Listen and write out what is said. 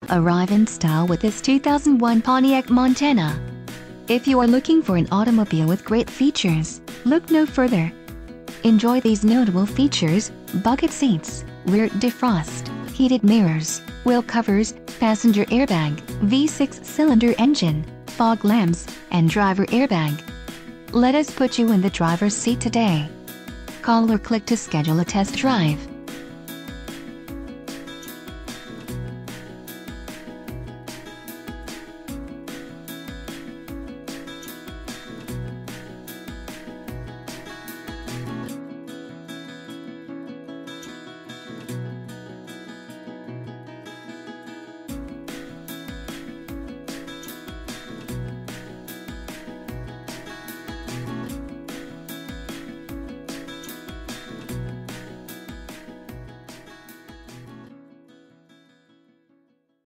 Arrive in style with this 2001 Pontiac Montana. If you are looking for an automobile with great features, look no further. Enjoy these notable features: bucket seats, rear defrost, heated mirrors, wheel covers, passenger airbag, V6 cylinder engine, fog lamps, and driver airbag. Let us put you in the driver's seat today. Call or click to schedule a test drive.